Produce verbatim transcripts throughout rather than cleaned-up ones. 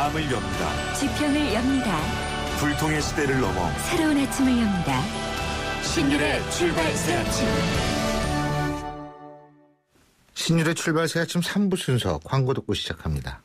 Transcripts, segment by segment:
마음을 엽니다. 지평을 엽니다. 불통의 시대를 넘어 새로운 아침을 엽니다. 신율의 출발 새 아침. 신율의 출발 새 아침 삼 부 순서 광고 듣고 시작합니다.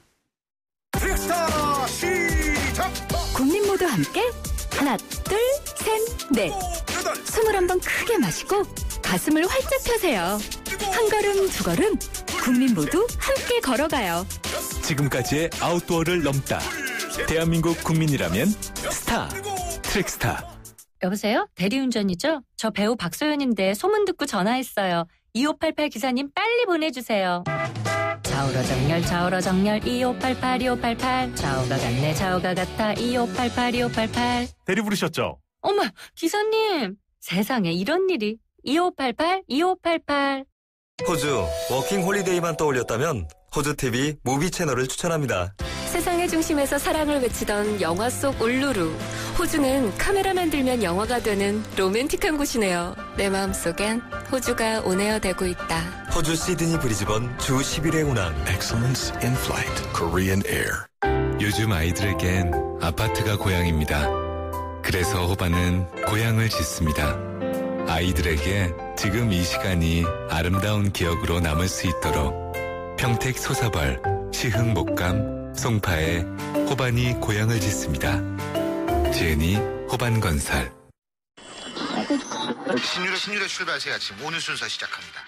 트릭스타 시작! 국민 모두 함께 하나, 둘, 셋, 넷. 숨을 한번 크게 마시고 가슴을 활짝 펴세요. 한 걸음, 두 걸음, 국민 모두 함께 걸어가요. 지금까지의 아웃도어를 넘다. 대한민국 국민이라면 스타, 트릭스타. 여보세요? 대리운전이죠? 저 배우 박소연인데 소문 듣고 전화했어요. 이오팔팔 기사님 빨리 보내주세요. 좌우로 정렬 좌우로 정렬 이오팔팔 이오팔팔 좌우가 같네 좌우가 같아 이오팔팔 이오팔팔. 대리 부르셨죠? 어머 기사님 세상에 이런 일이. 이오팔팔 이오팔팔. 호주 워킹 홀리데이만 떠올렸다면 호주티비 무비 채널을 추천합니다. 세상의 중심에서 사랑을 외치던 영화 속 울루루. 호주는 카메라만 들면 영화가 되는 로맨틱한 곳이네요. 내 마음속엔 호주가 온에어되고 있다. 호주 시드니 브리즈번 주 십일 회 운항. Excellence in Flight, Korean Air. 요즘 아이들에겐 아파트가 고향입니다. 그래서 호반은 고향을 짓습니다. 아이들에게 지금 이 시간이 아름다운 기억으로 남을 수 있도록 평택 소사벌, 시흥 목감, 송파에 호반이 고향을 짓습니다. 지은이 호반건설. 신율의, 신율의 출발 새 아침 오늘 순서 시작합니다.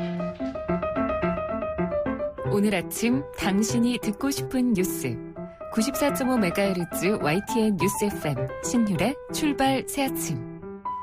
오늘 아침 당신이 듣고 싶은 뉴스. 구십사 점 오 메가헤르츠 와이티엔 뉴스 에프엠 신율의 출발 새 아침.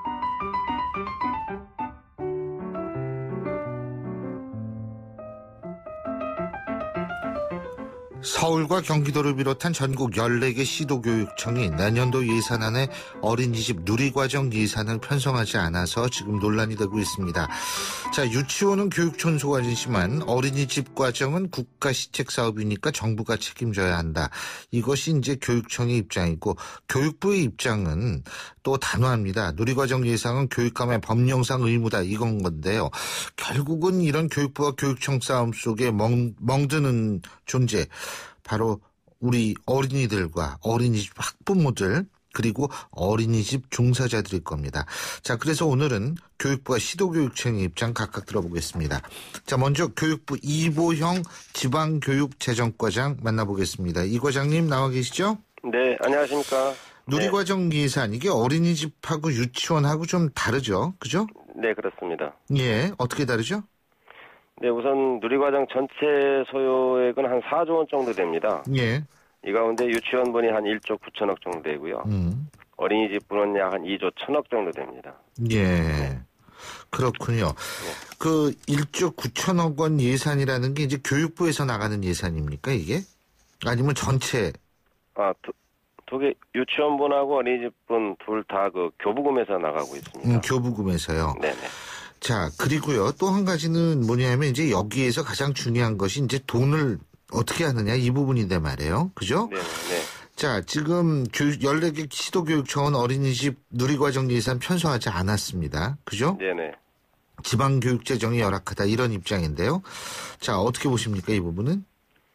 서울과 경기도를 비롯한 전국 열네 개 시도교육청이 내년도 예산안에 어린이집 누리과정 예산을 편성하지 않아서 지금 논란이 되고 있습니다. 자, 유치원은 교육청 소관이지만 어린이집 과정은 국가 시책 사업이니까 정부가 책임져야 한다. 이것이 이제 교육청의 입장이고 교육부의 입장은 또 단호합니다. 누리과정 예산은 교육감의 법령상 의무다 이건 건데요. 결국은 이런 교육부와 교육청 싸움 속에 멍, 멍드는 존재. 바로 우리 어린이들과 어린이집 학부모들 그리고 어린이집 종사자들일 겁니다. 자, 그래서 오늘은 교육부와 시도교육청의 입장 각각 들어보겠습니다. 자, 먼저 교육부 이보형 지방교육재정과장 만나보겠습니다. 이 과장님 나와 계시죠? 네, 안녕하십니까. 누리과정 예산 이게 어린이집하고 유치원하고 좀 다르죠? 그죠? 네, 그렇습니다. 예, 어떻게 다르죠? 네, 우선 누리과정 전체 소요액은 한 사조 원 정도 됩니다. 예. 이 가운데 유치원분이 한 일조 구천억 정도 되고요. 음. 어린이집분은 약 한 이조 천억 정도 됩니다. 예. 네. 그렇군요. 네. 그 일조 구천억 원 예산이라는 게 이제 교육부에서 나가는 예산입니까, 이게? 아니면 전체? 아, 두, 두 개, 유치원분하고 어린이집분 둘 다 그 교부금에서 나가고 있습니다. 음, 교부금에서요? 네네. 자, 그리고요, 또 한 가지는 뭐냐면, 이제 여기에서 가장 중요한 것이 이제 돈을 어떻게 하느냐, 이 부분인데 말이에요. 그죠? 네, 네. 자, 지금 교육, 열네 개 시도교육청은 어린이집 누리과정 예산 편성하지 않았습니다. 그죠? 네네. 지방교육재정이 열악하다, 이런 입장인데요. 자, 어떻게 보십니까, 이 부분은?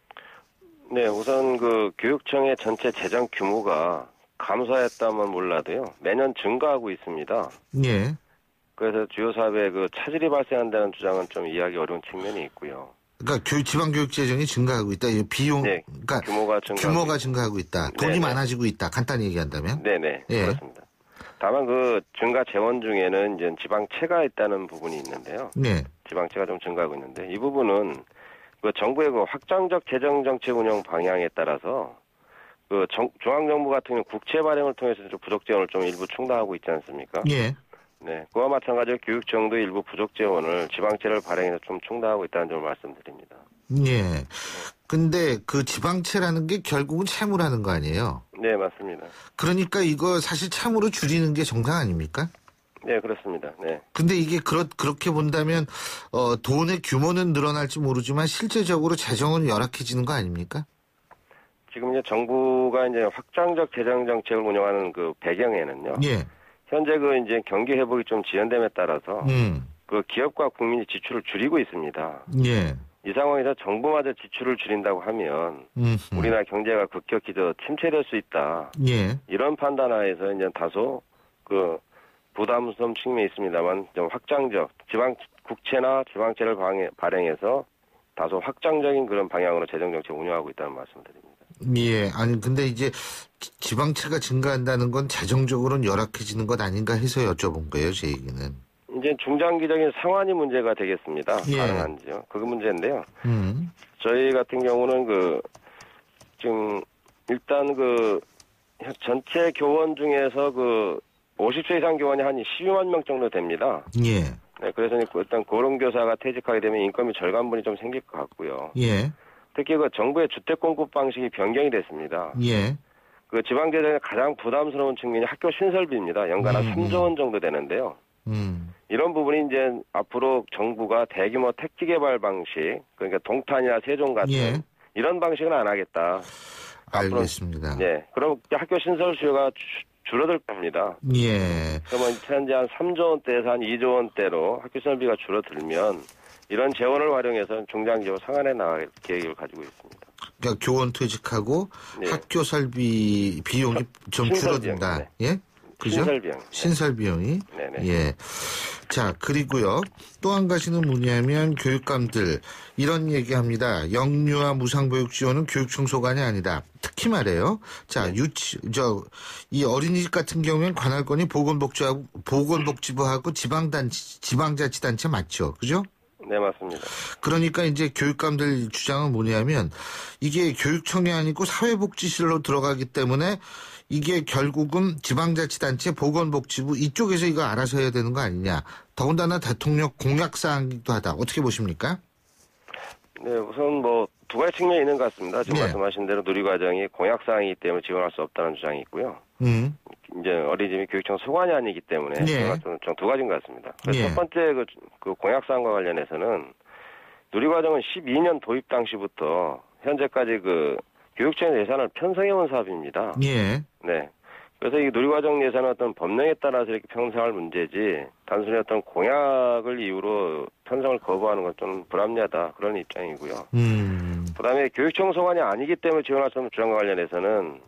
네, 우선 그 교육청의 전체 재정 규모가 감소했다면 몰라도요, 매년 증가하고 있습니다. 예. 그래서 주요 사업에 그 차질이 발생한다는 주장은 좀 이해하기 어려운 측면이 있고요. 그러니까 교, 지방교육재정이 증가하고 있다. 비용, 네, 그러니까 규모가 증가하고, 규모가 증가하고 있다. 돈이 네네. 많아지고 있다. 간단히 얘기한다면. 네네. 예. 그렇습니다. 다만 그 증가 재원 중에는 이제 지방채가 있다는 부분이 있는데요. 네. 지방채가 좀 증가하고 있는데 이 부분은 그 정부의 그 확장적 재정 정책 운영 방향에 따라서 그 정, 중앙정부 같은 경우 국채 발행을 통해서 좀 부족 재원을 좀 일부 충당하고 있지 않습니까? 예. 네, 그와 마찬가지로 교육청도 일부 부족 재원을 지방채를 발행해서 좀 충당하고 있다는 점을 말씀드립니다. 예. 근데 그 지방채라는 게 결국은 채무라는 거 아니에요? 네, 맞습니다. 그러니까 이거 사실 채무로 줄이는 게 정상 아닙니까? 네, 그렇습니다. 네. 근데 이게 그렇, 그렇게 본다면, 어, 돈의 규모는 늘어날지 모르지만 실제적으로 재정은 열악해지는 거 아닙니까? 지금 이제 정부가 이제 확장적 재정 정책을 운영하는 그 배경에는요. 예. 현재 그 이제 경기 회복이 좀 지연됨에 따라서 음. 그 기업과 국민이 지출을 줄이고 있습니다. 예. 이 이 상황에서 정부마저 지출을 줄인다고 하면 음흠. 우리나라 경제가 급격히 저 침체될 수 있다. 예. 이런 판단하에서 이제 다소 그 부담스러운 측면이 있습니다만 좀 확장적 지방 국채나 지방채를 방해, 발행해서 다소 확장적인 그런 방향으로 재정 정책 운영하고 있다는 말씀드립니다. 예. 아니 근데 이제 지방채가 증가한다는 건 재정적으로는 열악해지는 것 아닌가 해서 여쭤본 거예요, 제 얘기는. 이제 중장기적인 상환이 문제가 되겠습니다. 예. 가능한지요? 그 문제인데요. 음. 저희 같은 경우는 그 지금 일단 그 전체 교원 중에서 그 오십 세 이상 교원이 한 십이만 명 정도 됩니다. 예. 네, 그래서 일단 고령교사가 퇴직하게 되면 인건비 절감분이 좀 생길 것 같고요. 예. 특히 그 정부의 주택 공급 방식이 변경이 됐습니다. 예. 그 지방재정의 가장 부담스러운 측면이 학교 신설비입니다. 연간 한 음, 삼조 원 정도 되는데요. 음. 이런 부분이 이제 앞으로 정부가 대규모 택지 개발 방식, 그러니까 동탄이나 세종 같은 예. 이런 방식은 안 하겠다. 알겠습니다. 앞으로, 네, 그럼 학교 신설 수요가 주, 줄어들 겁니다. 예. 그러면 현재 한 삼조 원대에서 한 이조 원대로 학교 신설비가 줄어들면 이런 재원을 활용해서 중장기적으로 상한해 나갈 계획을 가지고 있습니다. 그러니까 교원 퇴직하고 네. 학교 설비 비용이 좀 신설 줄어든다. 비용, 예? 그죠? 신설 비용. 신설 비용이. 네네. 예. 자, 그리고요. 또 한 가지는 뭐냐면 교육감들 이런 얘기합니다. 영유아 무상보육 지원은 교육청 소관이 아니다. 특히 말해요. 자, 유치 저 이 어린이집 같은 경우엔 관할권이 보건복지하고 보건복지부하고 지방단체 지방자치단체 맞죠? 그죠? 네, 맞습니다. 그러니까 이제 교육감들 주장은 뭐냐면 이게 교육청이 아니고 사회복지실로 들어가기 때문에 이게 결국은 지방자치단체 보건복지부 이쪽에서 이거 알아서 해야 되는 거 아니냐. 더군다나 대통령 공약사항이기도 하다. 어떻게 보십니까? 네, 우선 뭐 두 가지 측면이 있는 것 같습니다. 지금 네. 말씀하신 대로 누리과정이 공약사항이기 때문에 지원할 수 없다는 주장이 있고요. 음. 이제 어린이집이 교육청 소관이 아니기 때문에 네. 두 가지인 것 같습니다. 그래서 네. 첫 번째 그, 그 공약사항과 관련해서는 누리과정은 십이 년 도입 당시부터 현재까지 그 교육청 예산을 편성해온 사업입니다. 예. 네. 그래서 이 누리과정 예산은 어떤 법령에 따라서 이렇게 편성할 문제지 단순히 어떤 공약을 이유로 편성을 거부하는 건 좀 불합리하다 그런 입장이고요. 음. 그다음에 교육청 소관이 아니기 때문에 지원할 수 없는 주장과 관련해서는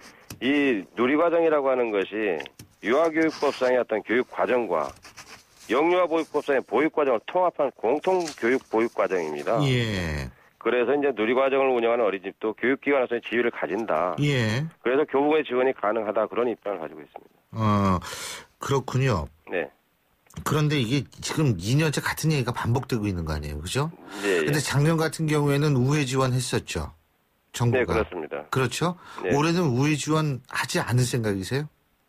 이 누리과정이라고 하는 것이 유아교육법상의 어떤 교육과정과 영유아 보육법상의 보육과정을 통합한 공통 교육 보육과정입니다. 예. 그래서 이제 누리과정을 운영하는 어린이집도 교육기관에서의 지위를 가진다. 예. 그래서 교부의 지원이 가능하다 그런 입장을 가지고 있습니다. 어, 그렇군요. 네. 그런데 이게 지금 이 년째 같은 얘기가 반복되고 있는 거 아니에요, 그죠? 네. 근데 작년 같은 경우에는 우회 지원했었죠, 정부가. 네, 그렇습니다. 그렇죠? 네. 올해는 우회 지원 하지 않을 생각이세요?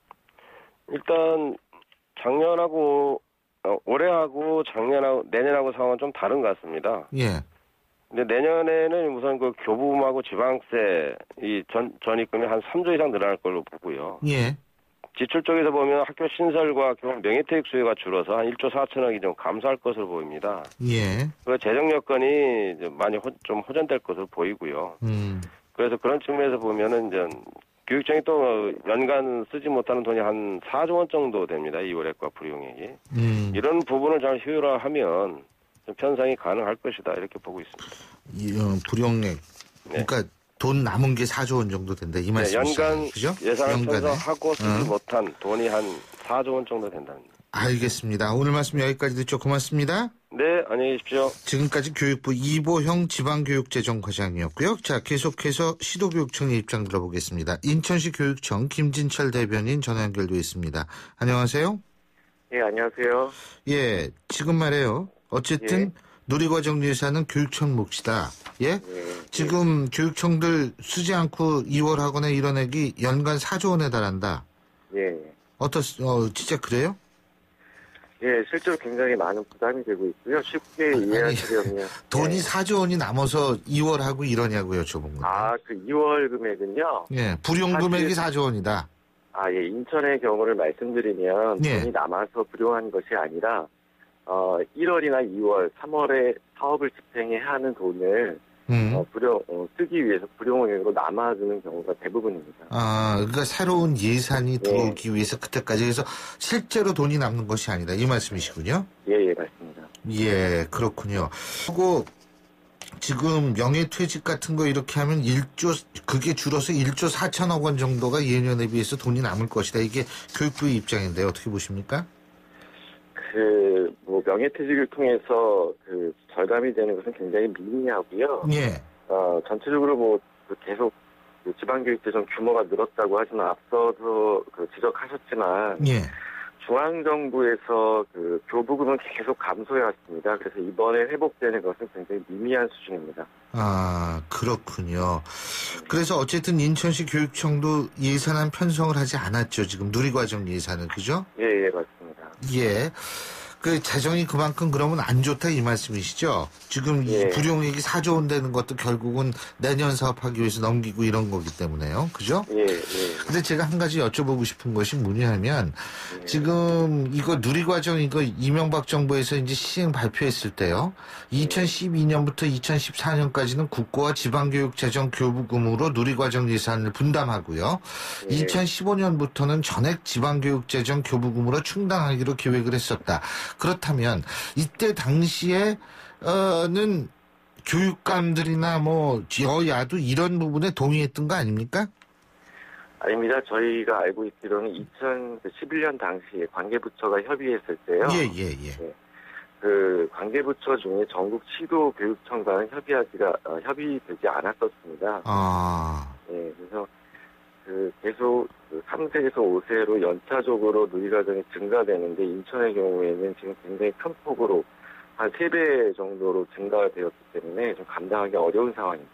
일단 작년하고 어, 올해하고 작년하고 내년하고 상황은 좀 다른 것 같습니다. 예. 근데 내년에는 우선 그 교부금하고 지방세 이 전 전입금이 한 삼조 이상 늘어날 걸로 보고요. 예. 지출 쪽에서 보면 학교 신설과 교원 명예퇴직 수요가 줄어서 한 일조 사천억이 좀 감소할 것으로 보입니다. 예. 그 재정 여건이 많이 호, 좀 호전될 것으로 보이고요. 음. 그래서 그런 측면에서 보면은 이제 교육청이 또 연간 쓰지 못하는 돈이 한 사조 원 정도 됩니다. 이월액과 불용액이. 음. 이런 부분을 잘 효율화하면 좀 편성이 가능할 것이다 이렇게 보고 있습니다. 이, 어, 불용액. 네. 그러니까 돈 남은 게 사조 원 정도 된다 이 네, 말씀이시죠? 연간 그죠? 예산을 연간에. 편성하고 쓰지 어. 못한 돈이 한 사조 원 정도 된다는. 알겠습니다. 오늘 말씀 여기까지 듣죠. 고맙습니다. 네, 안녕히 계십시오. 지금까지 교육부 이보형 지방교육재정과장이었고요. 자, 계속해서 시도교육청의 입장 들어보겠습니다. 인천시 교육청 김진철 대변인 전화 연결돼 있습니다. 안녕하세요. 예, 안녕하세요. 예, 지금 말해요. 어쨌든 예. 누리과정 예산은 교육청 몫이다. 예? 예. 지금 예. 교육청들 쓰지 않고 이월 학원에 이런 액이 연간 사조 원에 달한다. 예. 어떻, 어, 진짜 그래요? 예, 실제로 굉장히 많은 부담이 되고 있고요. 쉽게 이해하시려면. 돈이 예. 사조 원이 남아서 이월 하고 이러냐고 여쭤본 건데. 아, 그 이월 금액은요? 예, 불용 금액이 사조 원이다. 아, 예, 인천의 경우를 말씀드리면 예. 돈이 남아서 불용한 것이 아니라 어, 일월이나 이월, 삼월에 사업을 집행해야 하는 돈을 음. 어, 불용, 어, 쓰기 위해서 불용액으로 남아주는 경우가 대부분입니다. 아, 그러니까 새로운 예산이 들어오기 예. 위해서 그때까지 해서 실제로 돈이 남는 것이 아니다. 이 말씀이시군요. 예, 예, 맞습니다. 예, 그렇군요. 그리고 지금 명예퇴직 같은 거 이렇게 하면 일조 그게 줄어서 일조 사천억 원 정도가 예년에 비해서 돈이 남을 것이다. 이게 교육부의 입장인데 어떻게 보십니까? 그, 뭐, 명예퇴직을 통해서 그 절감이 되는 것은 굉장히 미미하고요. 예. 어, 전체적으로 뭐, 그 계속 그 지방교육재정 규모가 늘었다고 하지만 앞서도 그 지적하셨지만. 예. 중앙정부에서 그 교부금은 계속 감소해 왔습니다. 그래서 이번에 회복되는 것은 굉장히 미미한 수준입니다. 아, 그렇군요. 그래서 어쨌든 인천시 교육청도 예산안 편성을 하지 않았죠. 지금 누리과정 예산은, 그죠? 예, 예, 맞습니다. 예. 그 재정이 그만큼 그러면 안 좋다 이 말씀이시죠? 지금 예. 이 불용액이 사조 원 되는 것도 결국은 내년 사업하기 위해서 넘기고 이런 거기 때문에요. 그죠? 예, 예. 근데 제가 한 가지 여쭤보고 싶은 것이 뭐냐면 예. 지금 이거 누리과정 이거 이명박 정부에서 이제 시행 발표했을 때요. 이천십이 년부터 이천십사 년까지는 국고와 지방교육 재정 교부금으로 누리과정 예산을 분담하고요. 예. 이천십오 년부터는 전액 지방교육 재정 교부금으로 충당하기로 계획을 했었다. 그렇다면 이때 당시에는 교육감들이나 뭐 여야도 이런 부분에 동의했던 거 아닙니까? 아닙니다. 저희가 알고 있기로는 이천십일 년 당시에 관계부처가 협의했을 때요. 예, 예, 예. 네. 그 관계부처 중에 전국 시도교육청과는 협의하기가 어, 협의되지 않았었습니다. 아. 네, 그래서 그 계속 그 삼 세에서 오 세로 연차적으로 누리과정이 증가되는데 인천의 경우에는 지금 굉장히 큰 폭으로 한 세 배 정도로 증가가 되었기 때문에 좀 감당하기 어려운 상황입니다.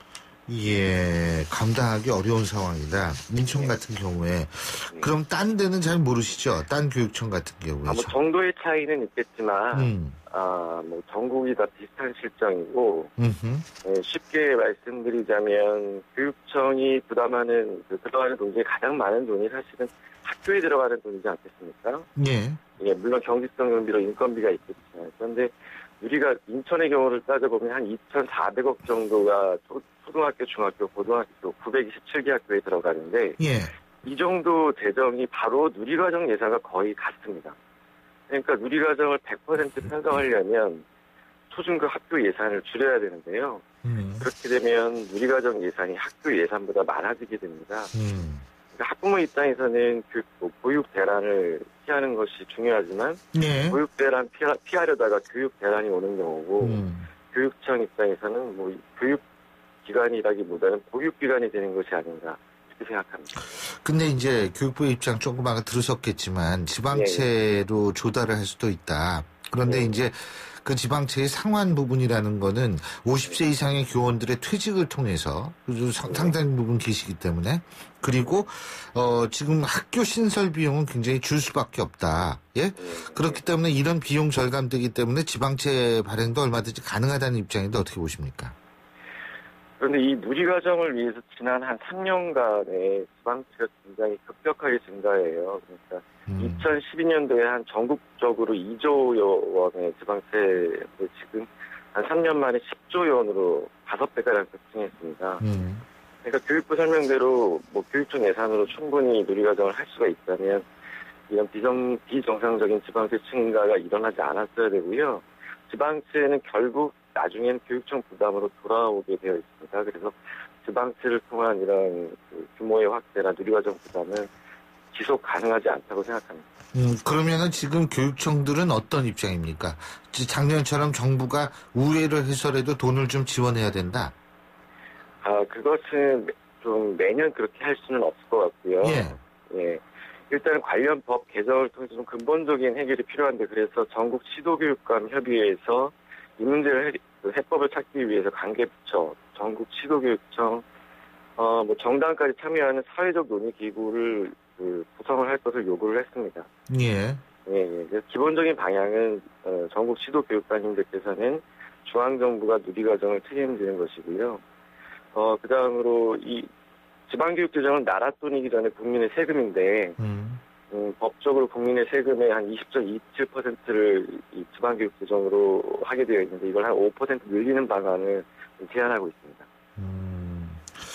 예, 감당하기 어려운 상황이다. 인천 네. 같은 경우에. 네. 그럼 딴 데는 잘 모르시죠? 딴 교육청 같은 경우에. 아, 뭐 정도의 차이는 있겠지만, 음. 아, 뭐 전국이 다 비슷한 실정이고, 음흠. 네, 쉽게 말씀드리자면 교육청이 부담하는 그 들어가는 돈 중에 가장 많은 돈이 사실은 학교에 들어가는 돈이지 않겠습니까? 예. 예, 물론 경기성 경비로 인건비가 있겠지만, 그런데 우리가 인천의 경우를 따져보면 한 이천사백억 정도가 초, 초등학교, 중학교, 고등학교 구백이십칠 개 학교에 들어가는데 예. 이 정도 재정이 바로 누리과정 예산과 거의 같습니다. 그러니까 누리과정을 백 퍼센트 편성하려면 초중급 학교 예산을 줄여야 되는데요. 음. 그렇게 되면 누리과정 예산이 학교 예산보다 많아지게 됩니다. 음. 그러니까 학부모 입장에서는 그 보육 대란을 피하는 것이 중요하지만 예. 보육 대란 피하, 피하려다가 교육 대란이 오는 경우고 음. 교육청 입장에서는 뭐 교육 기관이라기보다는 보육 기관이 되는 것이 아닌가 이렇게 생각합니다. 근데 이제 교육부의 입장 조금 아까 들으셨겠지만 지방채로 조달을 할 수도 있다. 그런데 네. 이제 그 지방채의 상환 부분이라는 거는 오십 세 이상의 교원들의 퇴직을 통해서 상당 부분 계시기 때문에 그리고 어 지금 학교 신설 비용은 굉장히 줄 수밖에 없다. 예? 그렇기 때문에 이런 비용 절감되기 때문에 지방채 발행도 얼마든지 가능하다는 입장인데 어떻게 보십니까? 그런데 이 누리과정을 위해서 지난 한 삼 년간의 지방채가 굉장히 급격하게 증가해요. 그러니까 음. 이천십이 년도에 한 전국적으로 이조 원의 지방채를 지금 한 삼 년 만에 십조 원으로 다섯 배가량 급증했습니다. 음. 그러니까 교육부 설명대로 뭐 교육청 예산으로 충분히 누리과정을 할 수가 있다면 이런 비정, 비정상적인 지방채 증가가 일어나지 않았어야 되고요. 지방채는 결국 나중에는 교육청 부담으로 돌아오게 되어 있습니다. 그래서 지방채를 통한 이런 그 규모의 확대나 누리과정 부담은 지속 가능하지 않다고 생각합니다. 음, 그러면은 지금 교육청들은 어떤 입장입니까? 작년처럼 정부가 우회를 해서라도 돈을 좀 지원해야 된다? 아, 그것은 좀 매년 그렇게 할 수는 없을 것 같고요. 예. 예. 일단 관련 법 개정을 통해서 좀 근본적인 해결이 필요한데 그래서 전국 시도교육감 협의회에서 이 문제를 해, 그 해법을 찾기 위해서 관계부처, 전국 시도교육청, 어, 뭐 정당까지 참여하는 사회적 논의 기구를 그 구성을 할 것을 요구를 했습니다. 예. 예, 예. 그래서 기본적인 방향은 어, 전국 시도교육감님들께서는 중앙정부가 누리과정을 책임지는 것이고요. 어, 그 다음으로 이 지방교육재정은 나라 돈이기 전에 국민의 세금인데, 음. 음, 법적으로 국민의 세금의 한 이십 점 이칠 퍼센트를 이 지방교육재정으로 하게 되어 있는데 이걸 한 오 퍼센트 늘리는 방안을 제안하고 있습니다. 음,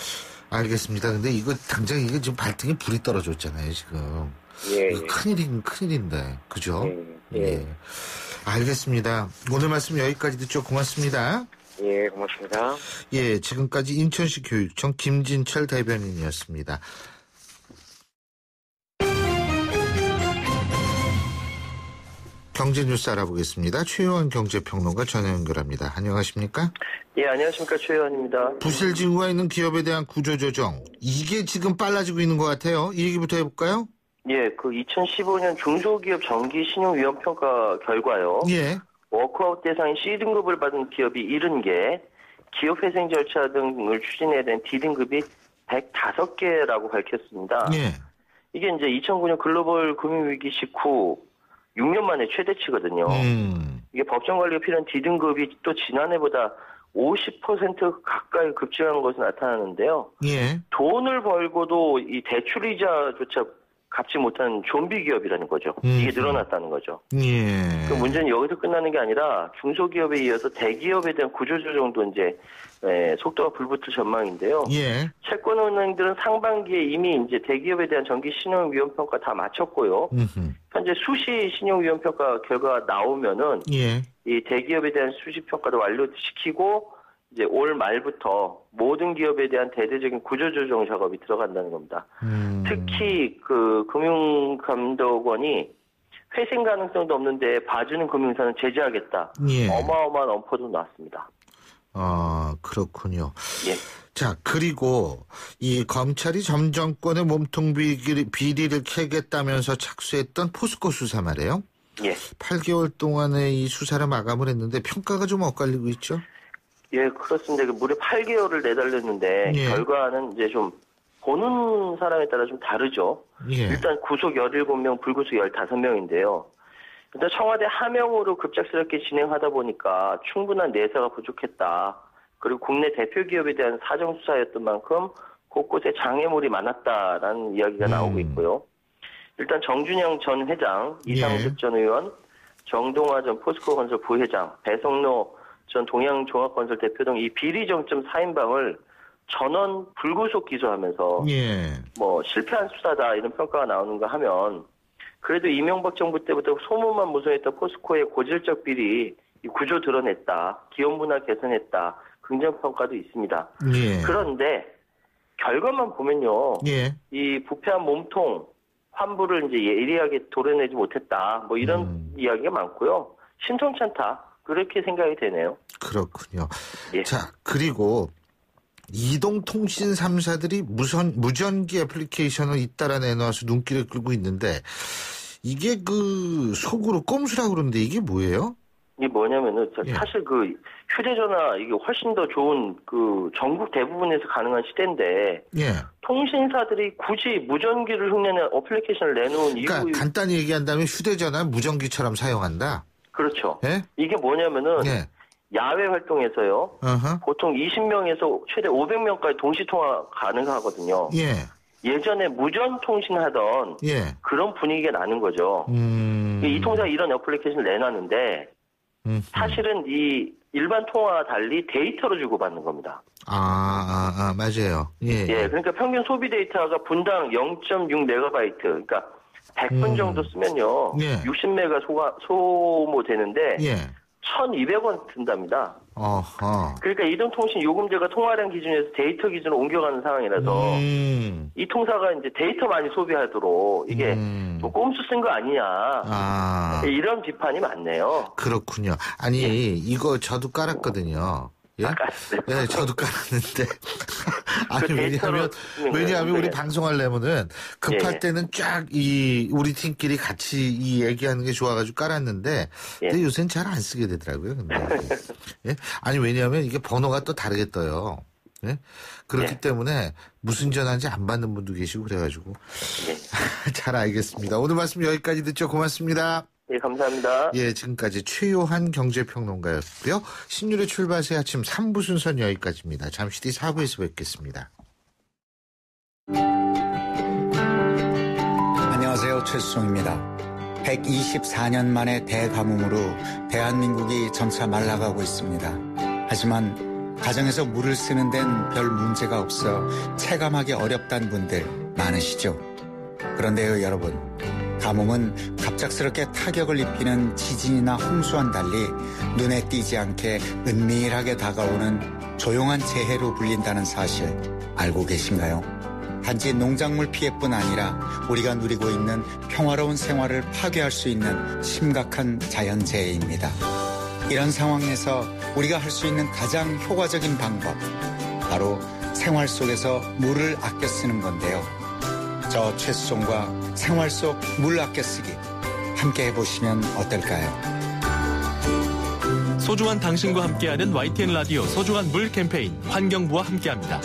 알겠습니다. 근데 이거 당장 이게 지금 발등에 불이 떨어졌잖아요, 지금. 예. 이거 큰일인, 큰일인데. 그죠? 예. 예. 예. 알겠습니다. 오늘 말씀 여기까지 듣죠. 고맙습니다. 예, 고맙습니다. 예, 지금까지 인천시 교육청 김진철 대변인이었습니다. 경제뉴스 알아보겠습니다. 최요한 경제평론가 전화 연결합니다. 안녕하십니까? 예, 안녕하십니까. 최요한입니다. 부실 징후가 있는 기업에 대한 구조조정, 이게 지금 빨라지고 있는 것 같아요. 이 얘기부터 해볼까요? 예, 그 이천십오 년 중소기업 정기신용위험평가 결과요. 예. 워크아웃 대상인 C등급을 받은 기업이 칠십 개, 기업회생 절차 등을 추진해야 되는 D등급이 백오 개라고 밝혔습니다. 예. 이게 이제 이천구 년 글로벌 금융위기 직후 육 년 만에 최대치거든요. 음. 이게 법정 관리가 필요한 D등급이 또 지난해보다 오십 퍼센트 가까이 급증한 것으로 나타나는데요. 예. 돈을 벌고도 이 대출이자조차 갚지 못한 좀비 기업이라는 거죠. 음. 이게 늘어났다는 거죠. 예. 그 문제는 여기서 끝나는 게 아니라 중소기업에 이어서 대기업에 대한 구조조정도 이제 에, 속도가 불붙을 전망인데요. 예. 채권은행들은 상반기에 이미 이제 대기업에 대한 정기 신용위험평가 다 마쳤고요. 음흠. 현재 수시 신용위험평가 결과가 나오면은 예. 이 대기업에 대한 수시 평가도 완료시키고 이제 올 말부터 모든 기업에 대한 대대적인 구조조정 작업이 들어간다는 겁니다. 음. 특히 그 금융감독원이 회생 가능성도 없는데 봐주는 금융사는 제재하겠다. 예. 어마어마한 엄포도 나왔습니다. 아, 그렇군요. 예. 자, 그리고 이 검찰이 전 정권의 몸통 비리, 비리를 캐겠다면서 착수했던 포스코 수사 말이에요. 예. 팔 개월 동안의 이 수사를 마감을 했는데 평가가 좀 엇갈리고 있죠? 예, 그렇습니다. 무려 팔 개월을 내달렸는데 예. 결과는 이제 좀 보는 사람에 따라 좀 다르죠. 예. 일단 구속 열일곱 명, 불구속 십오 명인데요. 일단 청와대 하명으로 급작스럽게 진행하다 보니까 충분한 내사가 부족했다. 그리고 국내 대표 기업에 대한 사정 수사였던 만큼 곳곳에 장애물이 많았다라는 이야기가 음. 나오고 있고요. 일단 정준영 전 회장, 이상득 예. 전 의원, 정동화 전 포스코건설 부회장, 배성로 전 동양종합건설 대표 등 이 비리 정점 사 인방을 전원 불구속 기소하면서 예. 뭐 실패한 수사다 이런 평가가 나오는가 하면 그래도 이명박 정부 때부터 소문만 무성했던 포스코의 고질적 비리 이 구조 드러냈다. 기업 문화 개선했다. 긍정평가도 있습니다. 예. 그런데 결과만 보면요. 예. 이 부패한 몸통 환부를 이제 예리하게 도려내지 못했다. 뭐 이런 음. 이야기가 많고요. 신통치 않다. 그렇게 생각이 되네요. 그렇군요. 예. 자, 그리고 이동통신 삼 사들이 무선, 무전기 애플리케이션을 잇따라 내놓아서 눈길을 끌고 있는데 이게 그 속으로 꼼수라고 그러는데 이게 뭐예요? 이게 뭐냐면은 예. 사실 그 휴대전화 이게 훨씬 더 좋은 그 전국 대부분에서 가능한 시대인데 예. 통신사들이 굳이 무전기를 흉내낸 어플리케이션을 내놓은 이유 그러니까 간단히 얘기한다면 휴대전화 무전기처럼 사용한다. 그렇죠. 예? 이게 뭐냐면은 예. 야외 활동에서요. 어허. 보통 이십 명에서 최대 오백 명까지 동시 통화 가능하거든요. 예. 예전에 무전 통신하던 예. 그런 분위기가 나는 거죠. 음. 이 통사가 이런 어플리케이션을 내놨는데 음. 사실은 이 일반 통화와 달리 데이터로 주고받는 겁니다. 아, 아, 아, 맞아요. 예. 예, 그러니까 평균 소비 데이터가 분당 영 점 육 메가바이트, 그러니까 백 분 음. 정도 쓰면요. 예. 육십 메가 소가, 소모되는데 예. 천이백 원 든답니다. 어허. 그러니까 이동통신 요금제가 통화량 기준에서 데이터 기준으로 옮겨가는 상황이라서 음. 이 통사가 이제 데이터 많이 소비하도록 이게 음. 뭐 꼼수 쓴 거 아니냐. 아. 이런 비판이 많네요. 그렇군요. 아니, 예. 이거 저도 깔았거든요. 예? 네, 저도 깔았는데. 아니, 그 왜냐하면, 왜냐하면 우리 네. 방송하려면은 급할 예. 때는 쫙 이, 우리 팀끼리 같이 이 얘기하는 게 좋아가지고 깔았는데, 예. 근데 요새는 잘 안 쓰게 되더라고요, 근데. 예? 아니, 왜냐하면 이게 번호가 또 다르게 떠요. 예? 그렇기 예. 때문에 무슨 전화인지 안 받는 분도 계시고 그래가지고. 예. 잘 알겠습니다. 오늘 말씀 여기까지 듣죠. 고맙습니다. 예, 감사합니다. 예, 지금까지 최요한 경제평론가였고요. 신율의 출발새 아침 삼 부 순서는 여기까지입니다. 잠시 뒤 사 부에서 뵙겠습니다. 안녕하세요. 최수종입니다. 백이십사 년 만에 대가뭄으로 대한민국이 점차 말라가고 있습니다. 하지만 가정에서 물을 쓰는 데는 별 문제가 없어 체감하기 어렵다는 분들 많으시죠? 그런데요, 여러분. 가뭄은 갑작스럽게 타격을 입히는 지진이나 홍수와는 달리 눈에 띄지 않게 은밀하게 다가오는 조용한 재해로 불린다는 사실 알고 계신가요? 단지 농작물 피해뿐 아니라 우리가 누리고 있는 평화로운 생활을 파괴할 수 있는 심각한 자연재해입니다. 이런 상황에서 우리가 할 수 있는 가장 효과적인 방법, 바로 생활 속에서 물을 아껴 쓰는 건데요. 저 최수종과 생활 속 물 아껴 쓰기 함께 해보시면 어떨까요? 소중한 당신과 함께하는 와이티엔 라디오 소중한 물 캠페인 환경부와 함께합니다.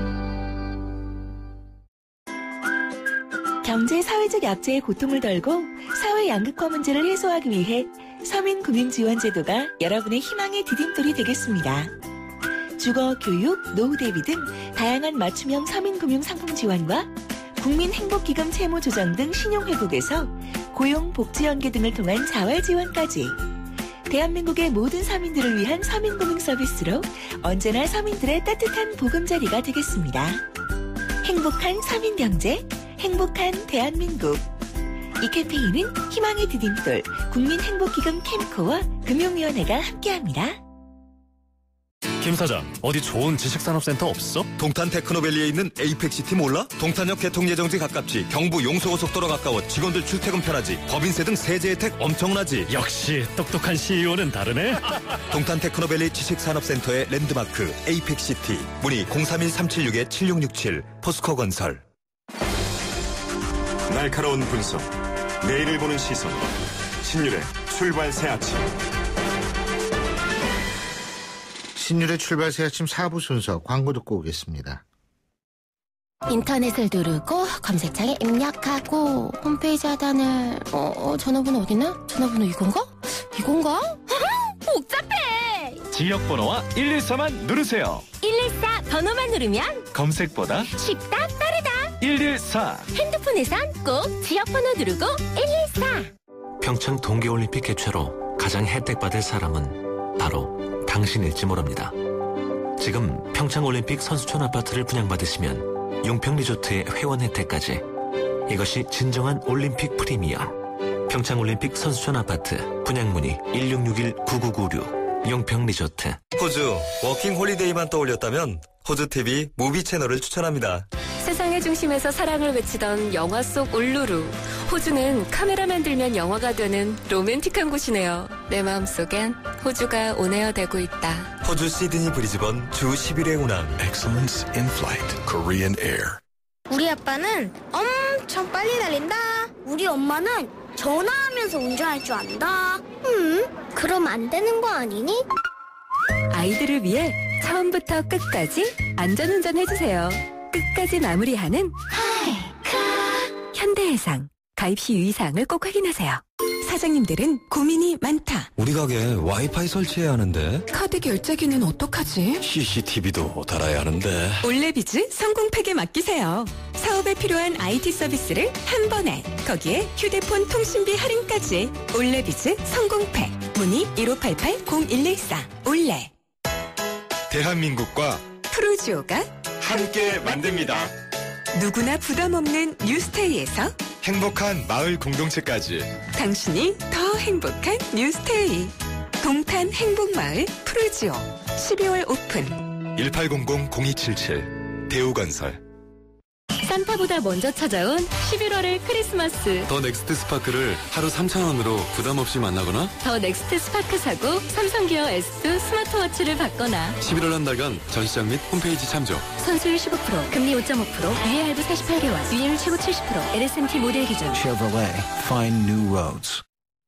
경제 사회적 약자의 고통을 덜고 사회 양극화 문제를 해소하기 위해 서민금융지원제도가 여러분의 희망의 디딤돌이 되겠습니다. 주거, 교육, 노후 대비 등 다양한 맞춤형 서민금융 상품 지원과 국민행복기금 채무 조정 등 신용회복에서 고용, 복지 연계 등을 통한 자활 지원까지 대한민국의 모든 서민들을 위한 서민금융 서비스로 언제나 서민들의 따뜻한 보금자리가 되겠습니다. 행복한 서민경제, 행복한 대한민국. 이 캠페인은 희망의 디딤돌 국민행복기금 캠코와 금융위원회가 함께합니다. 김 사장, 어디 좋은 지식산업센터 없어? 동탄 테크노밸리에 있는 에이펙시티 몰라? 동탄역 개통 예정지 가깝지, 경부 용서고속도로 가까워, 직원들 출퇴근 편하지, 법인세 등 세제 혜택 엄청나지. 역시 똑똑한 씨이오는 다르네. 동탄 테크노밸리 지식산업센터의 랜드마크 에이펙시티. 문의 공삼일 삼칠육 칠육육칠. 포스코건설. 날카로운 분석, 내일을 보는 시선, 신율의 출발 새 아침. 신율의 출발 새 아침 사 부 순서 광고 듣고 오겠습니다. 인터넷을 누르고 검색창에 입력하고 홈페이지 하단을 어, 어 전화번호 어딨나? 전화번호 이건가? 이건가? 복잡해! 지역번호와 일일사만 누르세요. 일일사 번호만 누르면 검색보다 쉽다 빠르다. 일일사. 핸드폰에선 꼭 지역번호 누르고 일일사. 평창 동계올림픽 개최로 가장 혜택받을 사람은 바로 당신일지 모릅니다. 지금 평창올림픽 선수촌 아파트를 분양받으시면 용평리조트의 회원 혜택까지. 이것이 진정한 올림픽 프리미엄. 평창올림픽 선수촌 아파트 분양문의 일육육일 구구구육. 용평리조트. 호주 워킹 홀리데이만 떠올렸다면 호주티비 무비 채널을 추천합니다. 세상의 중심에서 사랑을 외치던 영화 속 울루루. 호주는 카메라만 들면 영화가 되는 로맨틱한 곳이네요. 내 마음속엔 호주가 온에어 되고 있다. 호주 시드니 브리즈번 주 십 일의 운항. Excellence in Flight, Korean Air. 우리 아빠는 엄청 빨리 달린다. 우리 엄마는 전화하면서 운전할 줄 안다. 음, 그럼 안 되는 거 아니니? 아이들을 위해 처음부터 끝까지 안전운전 해주세요. 끝까지 마무리하는 현대해상. 가입 시 유의사항을 꼭 확인하세요. 사장님들은 고민이 많다. 우리 가게 와이파이 설치해야 하는데. 카드 결제기는 어떡하지? 씨씨티비도 달아야 하는데. 올레비즈 성공팩에 맡기세요. 사업에 필요한 아이티 서비스를 한 번에. 거기에 휴대폰 통신비 할인까지. 올레비즈 성공팩. 문의 일오팔팔 공일일사. 올레. 대한민국과 프루지오가 함께 만듭니다. 누구나 부담 없는 뉴스테이에서 행복한 마을 공동체까지. 당신이 더 행복한 뉴스테이. 동탄 행복마을 프루지오. 십이월 오픈. 일팔공공 공이칠칠. 대우건설. 산타보다 먼저 찾아온 십일월의 크리스마스. 더 넥스트 스파크를 하루 삼천 원으로 부담 없이 만나거나 더 넥스트 스파크 사고 삼성기어 에스 스마트워치를 받거나. 십일월 한 달간 전시장 및 홈페이지 참조. 선수율 십오 퍼센트, 금리 오 점 오 퍼센트, 유예 할부 사십팔 개월, 유예율 최고 칠십 퍼센트, 엘에스엠티 모델 기준. Chevrolet, find new roads.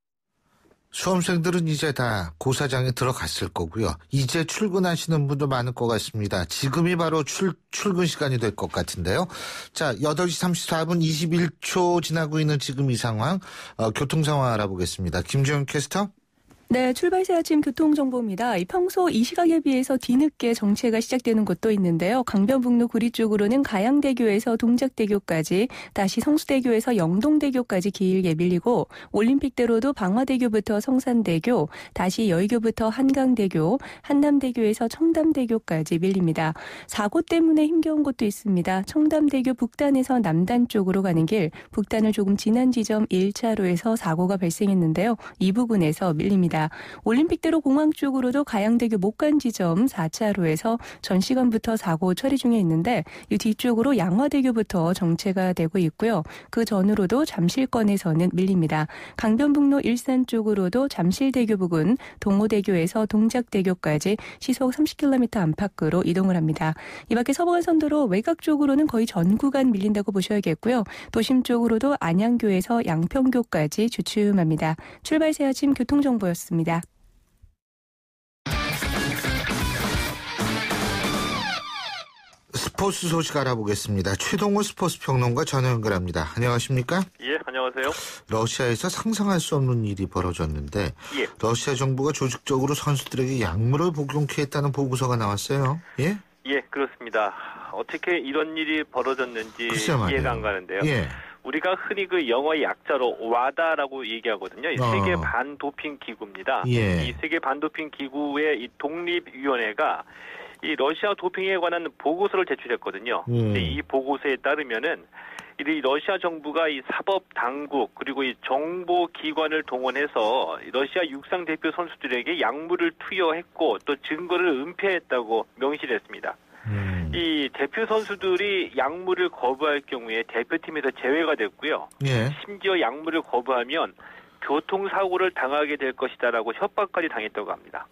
수험생들은 이제 다 고사장에 들어갔을 거고요. 이제 출근하시는 분도 많을 것 같습니다. 지금이 바로 출, 출근 시간이 될 것 같은데요. 자, 여덟 시 삼십사 분 이십일 초 지나고 있는 지금 이 상황, 어, 교통 상황 알아보겠습니다. 김지영 캐스터. 네, 출발새 아침 교통정보입니다. 평소 이 시각에 비해서 뒤늦게 정체가 시작되는 곳도 있는데요. 강변북로 구리 쪽으로는 가양대교에서 동작대교까지, 다시 성수대교에서 영동대교까지 길게 밀리고, 올림픽대로도 방화대교부터 성산대교, 다시 여의교부터 한강대교, 한남대교에서 청담대교까지 밀립니다. 사고 때문에 힘겨운 곳도 있습니다. 청담대교 북단에서 남단 쪽으로 가는 길, 북단을 조금 지난 지점 일 차로에서 사고가 발생했는데요. 이 부분에서 밀립니다. 올림픽대로 공항 쪽으로도 가양대교 목간 지점 사 차로에서 전 시간부터 사고 처리 중에 있는데, 이 뒤쪽으로 양화대교부터 정체가 되고 있고요. 그 전으로도 잠실권에서는 밀립니다. 강변북로 일산 쪽으로도 잠실대교 부근, 동호대교에서 동작대교까지 시속 삼십 킬로미터 안팎으로 이동을 합니다. 이 밖에 서부간선도로 외곽 쪽으로는 거의 전 구간 밀린다고 보셔야겠고요. 도심 쪽으로도 안양교에서 양평교까지 주춤합니다. 출발새 아침 교통정보였습니다. 스포츠 소식 알아보겠습니다. 최동호 스포츠 평론가 전화 연결합니다. 안녕하십니까? 예, 안녕하세요. 러시아에서 상상할 수 없는 일이 벌어졌는데 예. 러시아 정부가 조직적으로 선수들에게 약물을 복용케 했다는 보고서가 나왔어요. 예? 예, 그렇습니다. 어떻게 이런 일이 벌어졌는지 이해가 안 가는데요. 예. 우리가 흔히 그 영어의 약자로 와다라고 얘기하거든요. 이 어. 세계 반도핑 기구입니다. 예. 이 세계 반도핑 기구의 이 독립위원회가 이 러시아 도핑에 관한 보고서를 제출했거든요. 음. 근데 이 보고서에 따르면은 이 러시아 정부가 이 사법 당국 그리고 이 정보 기관을 동원해서 러시아 육상 대표 선수들에게 약물을 투여했고 또 증거를 은폐했다고 명시를 했습니다. 음. 이 대표 선수들이 약물을 거부할 경우에 대표팀에서 제외가 됐고요. 예. 심지어 약물을 거부하면 교통사고를 당하게 될 것이다라고 협박까지 당했다고 합니다.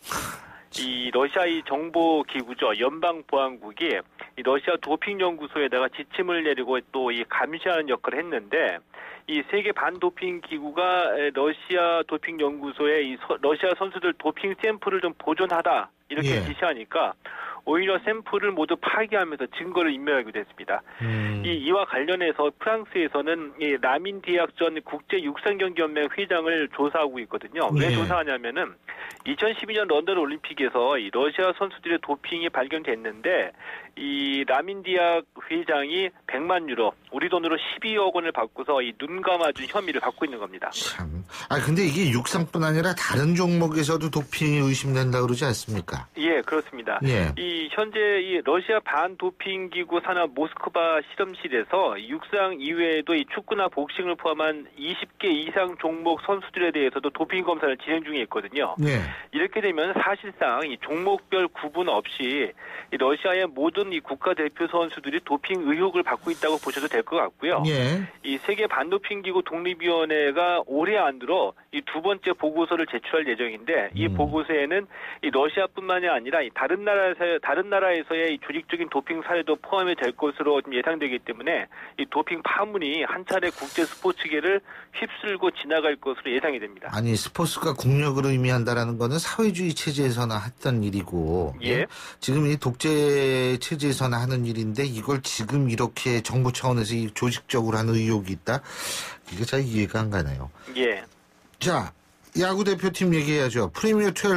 이 러시아의 정보 기구죠. 연방보안국이 이 러시아 도핑 연구소에다가 지침을 내리고 또 이 감시하는 역할을 했는데, 이 세계 반도핑 기구가 러시아 도핑 연구소에 이 서, 러시아 선수들 도핑 샘플을 좀 보존하라 이렇게 예. 지시하니까 오히려 샘플을 모두 파기하면서 증거를 인멸하게 됐습니다. 음. 이 이와 관련해서 프랑스에서는 이 라민 디악 전 국제 육상경기연맹 회장을 조사하고 있거든요. 왜 예. 조사하냐면은 이천십이 년 런던 올림픽에서 이 러시아 선수들의 도핑이 발견됐는데, 이 라민 디악 회장이 백만 유로, 우리 돈으로 십이억 원을 받고서 이 눈 감아준 혐의를 받고 있는 겁니다. 참. 아 근데 이게 육상뿐 아니라 다른 종목에서도 도핑이 의심된다 그러지 않습니까? 예, 그렇습니다. 예. 이 현재 이 러시아 반도핑 기구 산하 모스크바 실험실에서 육상 이외에도 이 축구나 복싱을 포함한 이십 개 이상 종목 선수들에 대해서도 도핑 검사를 진행 중에 있거든요. 예. 이렇게 되면 사실상 이 종목별 구분 없이 이 러시아의 모든 이 국가대표 선수들이 도핑 의혹을 받고 있다고 보셔도 될 것 같고요. 예. 이 세계 반도핑 기구 독립위원회가 올해 안으로 이 두 번째 보고서를 제출할 예정인데, 이 음. 보고서에는 이 러시아뿐만이 아니라 이 다른 나라에서 다른 나라에서의 이 조직적인 도핑 사례도 포함이 될 것으로 좀 예상되기 때문에 이 도핑 파문이 한 차례 국제 스포츠계를 휩쓸고 지나갈 것으로 예상이 됩니다. 아니 스포츠가 국력을 의미한다라는 거는 사회주의 체제에서나 했던 일이고, 예. 지금 이 독재 체제에서나 하는 일인데 이걸 지금 이렇게 정부 차원에서 이 조직적으로 하는 의혹이 있다? 이게 잘 이해가 안 가네요. 예. 자, 야구 대표팀 얘기해야죠. 프리미어 십이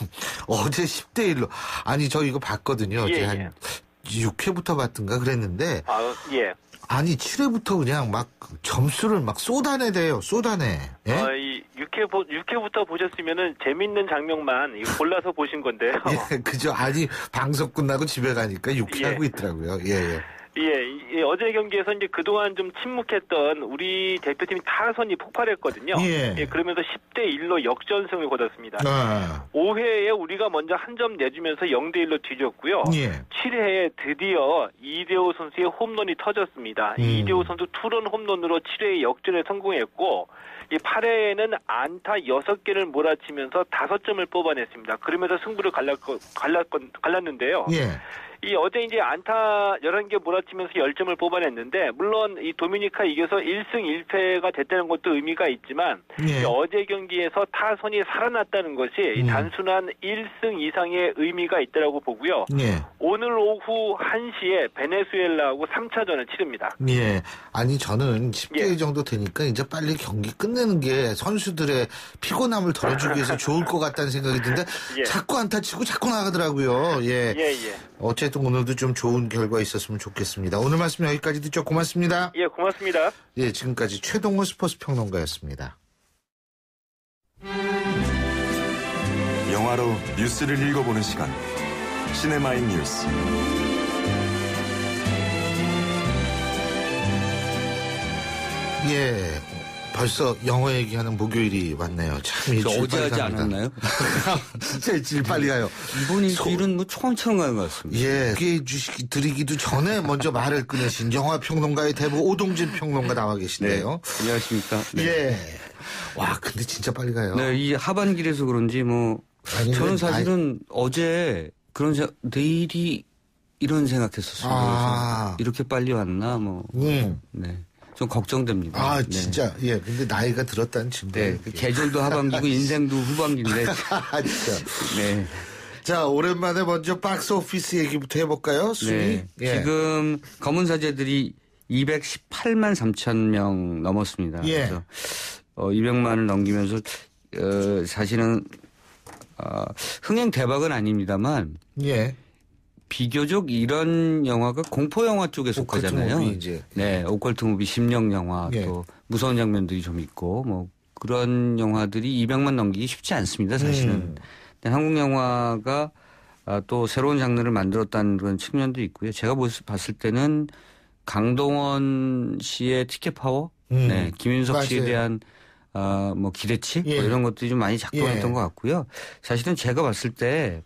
어제 십 대 일로. 아니 저 이거 봤거든요. 어제 예, 한 예. 육 회부터 봤던가 그랬는데, 아, 예. 아니 칠 회부터 그냥 막 점수를 막 쏟아내대요. 쏟아내. 예? 어, 이 육 회 보, 육 회부터 보셨으면은 재밌는 장면만 이거 골라서 보신 건데요. 예, 그죠. 아니 방송 끝나고 집에 가니까 육 회 예. 하고 있더라고요. 예, 예. 예, 이, 어제 경기에서 이제 그동안 좀 침묵했던 우리 대표팀 타선이 폭발했거든요. 예. 그러면서 십 대 일로 역전승을 거뒀습니다. 아. 오 회에 우리가 먼저 한 점 내주면서 영 대 일로 뒤졌고요. 예. 칠 회에 드디어 이대호 선수의 홈런이 터졌습니다. 음. 이대호 선수 투런 홈런으로 칠 회에 역전에 성공했고, 이 팔 회에는 안타 여섯 개를 몰아치면서 다섯 점을 뽑아냈습니다. 그러면서 승부를 갈랐, 갈랐, 갈랐는데요. 예. 이 어제 이제 안타 열한 개 몰아치면서 십 점을 뽑아냈는데, 물론 이 도미니카 이겨서 일 승 일 패가 됐다는 것도 의미가 있지만, 예. 이 어제 경기에서 타선이 살아났다는 것이 음. 단순한 일 승 이상의 의미가 있다고 보고요. 예. 오늘 오후 한 시에 베네수엘라하고 삼 차전을 치릅니다. 예. 아니 저는 십 개 예. 정도 되니까 이제 빨리 경기 끝내는 게 선수들의 피곤함을 덜어주기 위해서 좋을 것 같다는 생각이 드는데 예. 자꾸 안타 치고 자꾸 나가더라고요. 예. 예, 예. 어쨌든 오늘도 좀 좋은 결과 있었으면 좋겠습니다. 오늘 말씀 여기까지 듣죠. 고맙습니다. 예, 고맙습니다. 예, 지금까지 최동호 스포츠 평론가였습니다. 영화로 뉴스를 읽어보는 시간. 시네마인 뉴스. 예, 벌써 영어 얘기하는 목요일이 왔네요. 참 일주일 어제 빨리 하지 갑니다. 않았나요? 진짜 일주일 빨리 가요. 이번 일주일은 뭐 처음처럼 가는 것 같습니다. 예, 소개해 주시기 드리기도 전에 먼저 말을 꺼내신 영화 평론가의 대부 오동진 평론가 나와 계신데요. 네, 안녕하십니까? 네. 예. 와, 근데 진짜 빨리 가요. 네, 이 하반기라서 그런지 뭐 아니, 저는 사실은 아니, 어제 그런 생각, 내일이 이런 생각했었어요. 아. 그래서 이렇게 빨리 왔나 뭐. 음. 네. 좀 걱정됩니다. 아, 네. 진짜. 예. 근데 나이가 들었다는 증거. 네. 그 계절도 하반기고 인생도 후반기인데. 진짜. 네. 자, 오랜만에 먼저 박스 오피스 얘기부터 해볼까요? 순위. 네. 예. 지금 검은사제들이 이백십팔만 삼천 명 넘었습니다. 예. 그래서 어, 이백만을 넘기면서 어, 사실은 어, 흥행 대박은 아닙니다만 예. 비교적 이런 영화가 공포 영화 쪽에 오컬트 속하잖아요. 무비 이제. 네, 오컬트 무비, 심령 영화, 예. 또 무서운 장면들이 좀 있고 뭐 그런 영화들이 이백만 넘기기 쉽지 않습니다, 사실은. 음. 근데 한국 영화가 아, 또 새로운 장르를 만들었다는 그런 측면도 있고요. 제가 봤을 때는 강동원 씨의 티켓 파워, 음. 네, 김윤석 씨에 맞아요. 대한 어, 뭐 기대치 예. 뭐 이런 것들이 좀 많이 작동했던 예. 것 같고요. 사실은 제가 봤을 때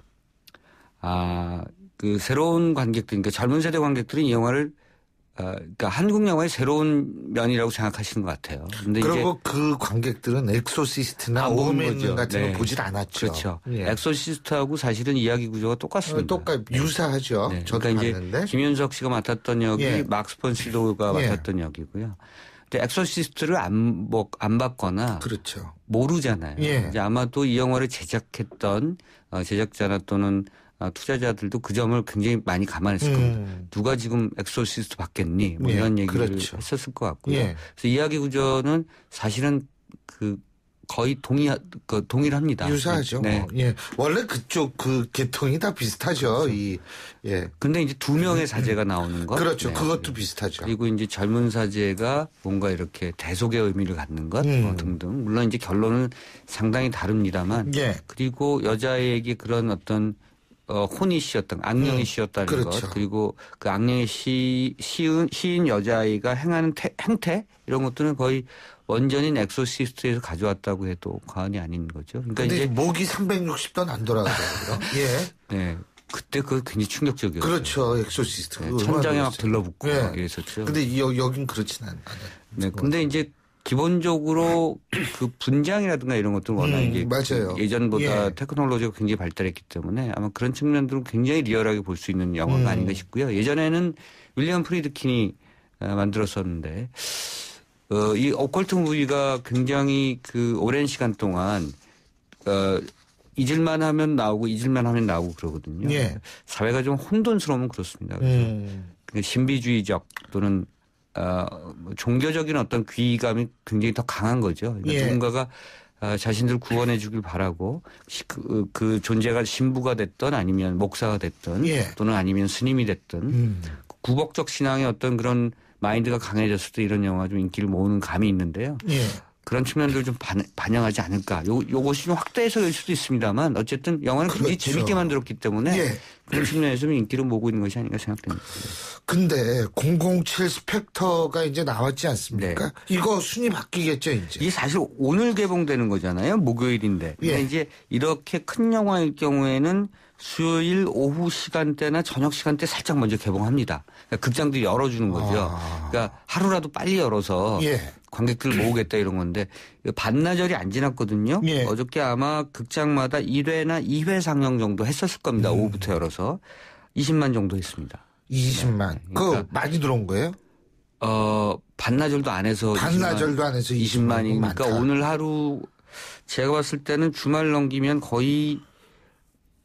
아, 그 새로운 관객들, 그러니까 젊은 세대 관객들은 이 영화를 어, 그러니까 한국 영화의 새로운 면이라고 생각하시는 것 같아요. 근데 그리고 이제 그 관객들은 엑소시스트나 안 본 오메인 거죠. 같은 네. 거 보질 않았죠. 그렇죠. 예. 엑소시스트하고 사실은 이야기 구조가 똑같습니다. 어, 똑같 유사하죠. 네. 저도 그러니까 이제 봤는데. 김윤석 씨가 맡았던 역이 예. 막스 폰 실로가 예. 맡았던 역이고요. 근데 엑소시스트를 안, 뭐, 안 봤거나 그렇죠. 모르잖아요. 예. 이제 아마도 이 영화를 제작했던 어, 제작자나 또는 어, 투자자들도 그 점을 굉장히 많이 감안했을 음. 겁니다. 누가 지금 엑소시스트 받겠니? 뭐 예, 이런 얘기를 그렇죠. 했었을 것 같고요. 예. 그래서 이야기 구조는 사실은 그 거의 동의, 그 동일합니다. 유사하죠. 네. 뭐. 예. 원래 그쪽 그 계통이 다 비슷하죠. 이, 예. 근데 이제 두 명의 사제가 나오는 것. 그렇죠. 네. 그것도 비슷하죠. 그리고 이제 젊은 사제가 뭔가 이렇게 대속의 의미를 갖는 것 음. 뭐 등등. 물론 이제 결론은 상당히 다릅니다만. 예. 그리고 여자에게 그런 어떤 어, 혼이 씌었던 악령이 음. 씌었다는 그렇죠. 것. 그리고 그 악령의 시, 시은, 시인 여자아이가 행하는 태, 행태 이런 것들은 거의 원전인 엑소시스트에서 가져왔다고 해도 과언이 아닌 거죠. 그러니까 근데 이제 목이 삼백육십 돈 안 돌아가더라고요. 예. 네. 그때 그거 굉장히 충격적이었어요. 그렇죠. 엑소시스트. 네, 천장에 막 들러붙고 예. 막 이랬었죠. 근데 여, 여긴 그렇진 않아요. 네. 근데 이제 기본적으로 그 분장이라든가 이런 것들은 워낙 음, 이제 맞아요. 예전보다 예. 테크놀로지가 굉장히 발달했기 때문에 아마 그런 측면들은 굉장히 리얼하게 볼 수 있는 영화가 음. 아닌가 싶고요. 예전에는 윌리엄 프리드킨이 만들었었는데 어, 이 오컬트 무비가 굉장히 그 오랜 시간 동안 어, 잊을만 하면 나오고 잊을만 하면 나오고 그러거든요. 예. 사회가 좀 혼돈스러우면 그렇습니다. 그래서 음. 그 신비주의적 또는 어, 뭐 종교적인 어떤 귀감이 굉장히 더 강한 거죠. 그러니까 예. 누군가가 어, 자신들 구원해 주길 바라고 그, 그 존재가 신부가 됐든 아니면 목사가 됐든 예. 또는 아니면 스님이 됐든 음. 구복적 신앙의 어떤 그런 마인드가 강해졌을 때 이런 영화 좀 인기를 모으는 감이 있는데요. 예. 그런 측면들을 좀 반, 반영하지 않을까. 요, 요것이 좀 확대해서일 수도 있습니다만 어쨌든 영화는 굉장히 그렇죠. 재밌게 만들었기 때문에 예. 그런 측면에서 좀 인기를 모으고 있는 것이 아닌가 생각됩니다. 근데 공공칠 스펙터가 이제 나왔지 않습니까? 네. 이거 순위 바뀌겠죠, 이제. 이게 사실 오늘 개봉되는 거잖아요. 목요일인데. 근데 예. 이제 이렇게 큰 영화일 경우에는 수요일 오후 시간대나 저녁 시간대 살짝 먼저 개봉합니다. 그러니까 극장들이 열어주는 거죠. 아. 그러니까 하루라도 빨리 열어서 예. 관객들을 모으겠다 이런 건데 반나절이 안 지났거든요. 예. 어저께 아마 극장마다 일 회나 이 회 상영 정도 했었을 겁니다. 음. 오후부터 열어서 이십만 정도 했습니다. 이십만. 네. 그거 그러니까 많이 들어온 거예요? 어, 반나절도 안 해서 반나절도 안 해서 이십만이 이십만이니까 많다. 오늘 하루 제가 봤을 때는 주말 넘기면 거의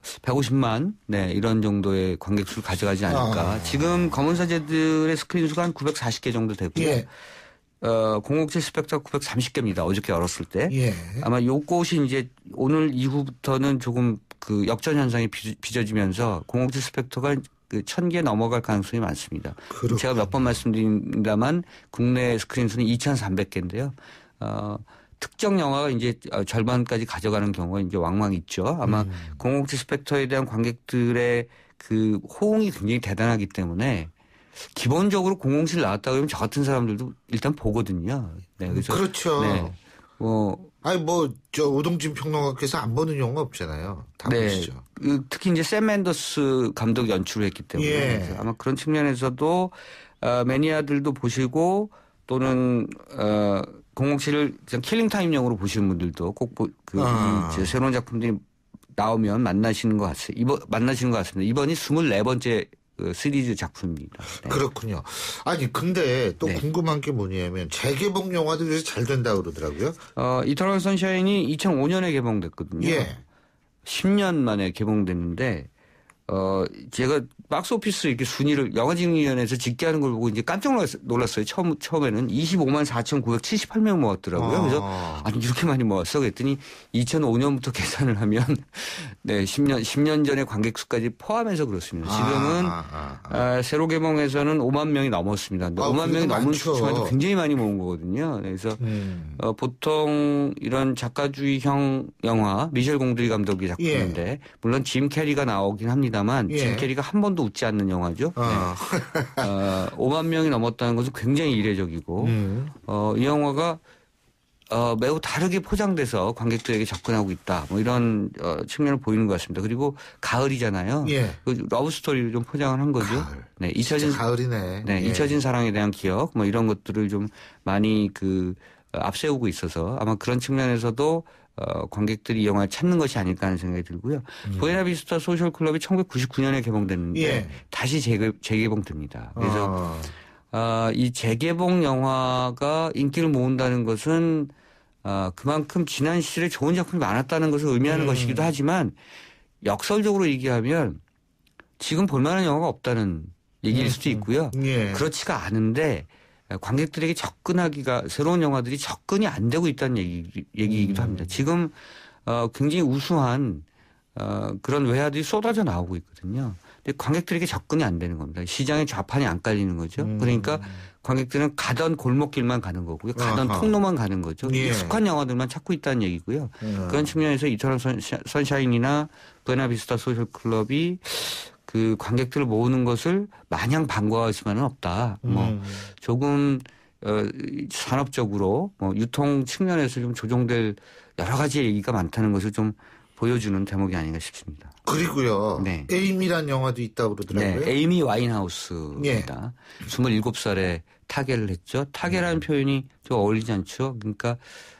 백오십만 네 이런 정도의 관객 수를 가져가지 않을까. 아. 지금 검은사제들의 스크린 수가 한 구백사십 개 정도 되고요. 예. 어, 공공칠 스펙트가 구백삼십 개입니다. 어저께 열었을 때. 예. 아마 요것이 이제 오늘 이후부터는 조금 그 역전 현상이 빚어지면서 공공칠 스펙트가 그 천 개 넘어갈 가능성이 많습니다. 그렇군요. 제가 몇 번 말씀드린다만 국내 스크린 수는 이천삼백 개인데요. 어, 특정 영화가 이제 절반까지 가져가는 경우가 이제 왕왕 있죠. 아마 음. 공공칠 스펙터에 대한 관객들의 그 호응이 굉장히 대단하기 때문에 기본적으로 공공칠 나왔다 그러면 저 같은 사람들도 일단 보거든요. 네, 그래서 그렇죠. 네, 뭐 아니 뭐 저 오동진 평론가께서 안 보는 영화 없잖아요. 다 네, 보시죠. 그 특히 이제 샘 맨더스 감독이 연출을 했기 때문에 예. 그래서 아마 그런 측면에서도 어, 매니아들도 보시고 또는 어, 공공칠을 그냥 킬링타임용으로 보시는 분들도 꼭 그 아. 새로운 작품들이 나오면 만나시는 것 같습니다. 이번 만나시는 것 같습니다. 이번이 스물네 번째 그 시리즈 작품입니다. 네. 그렇군요. 아니 근데 또 네. 궁금한 게 뭐냐면 재개봉 영화도 요새 잘 된다 그러더라고요. 어, 이터널 선샤인이 이천오 년에 개봉됐거든요. 예. 십 년 만에 개봉됐는데 어, 제가 박스오피스 이렇게 순위를 영화진흥위원회에서 집계하는 걸 보고 이제 깜짝 놀랐어요. 처음, 처음에는 이십오만 사천구백칠십팔 명 모았더라고요. 아. 그래서 아니, 이렇게 많이 모았어? 그랬더니 이천오 년부터 계산을 하면 네, 십 년, 십 년 전의 관객 수까지 포함해서 그렇습니다. 지금은 아, 아, 아. 아, 새로 개봉해서는 오만 명이 넘었습니다. 근데 아, 오만 명이 넘은 많죠. 수치만 굉장히 많이 모은 거거든요. 그래서 음. 어, 보통 이런 작가주의형 영화 미셸 공드리 감독의 작품인데 예. 물론 짐 캐리가 나오긴 합니다만 예. 짐 캐리가 한 번도 웃지 않는 영화죠. 어. 네. 어, 오만 명이 넘었다는 것은 굉장히 이례적이고 음. 어, 이 영화가 어, 매우 다르게 포장돼서 관객들에게 접근하고 있다. 뭐 이런 어, 측면을 보이는 것 같습니다. 그리고 가을이잖아요. 예. 그 러브 스토리를 좀 포장을 한 거죠. 가을. 네, 잊혀진 가을이네. 네, 예. 잊혀진 사랑에 대한 기억 뭐 이런 것들을 좀 많이 그 어, 앞세우고 있어서 아마 그런 측면에서도 어, 관객들이 이 영화를 찾는 것이 아닐까 하는 생각이 들고요. 음. 부에나비스타 소셜 클럽이 천구백구십구 년에 개봉됐는데 예. 다시 재개, 재개봉됩니다. 그래서 어. 어, 이 재개봉 영화가 인기를 모은다는 것은 어, 그만큼 지난 시절에 좋은 작품이 많았다는 것을 의미하는 음. 것이기도 하지만 역설적으로 얘기하면 지금 볼만한 영화가 없다는 얘기일 수도 있고요. 예. 그렇지가 않은데 관객들에게 접근하기가 새로운 영화들이 접근이 안 되고 있다는 얘기, 얘기이기도 합니다. 지금 어, 굉장히 우수한 어, 그런 외화들이 쏟아져 나오고 있거든요. 근데 관객들에게 접근이 안 되는 겁니다. 시장의 좌판이 안 깔리는 거죠. 음. 그러니까 관객들은 가던 골목길만 가는 거고요. 가던 아하. 통로만 가는 거죠. 예. 익숙한 영화들만 찾고 있다는 얘기고요. 음. 그런 측면에서 이터널 선샤, 선샤인이나 부에나비스타 소셜 클럽이 그 관객들을 모으는 것을 마냥 반가워할 수만은 없다. 뭐 음. 조금 어, 산업적으로 뭐 유통 측면에서 좀 조정될 여러 가지 얘기가 많다는 것을 좀 보여주는 대목이 아닌가 싶습니다. 그리고요. 네. 에임이란 영화도 있다고 그러더라고요. 네, 에이미 와인하우스입니다. 예. 스물일곱 살에 타계를 했죠. 타계라는 음. 표현이 좀 어울리지 않죠. 그러니까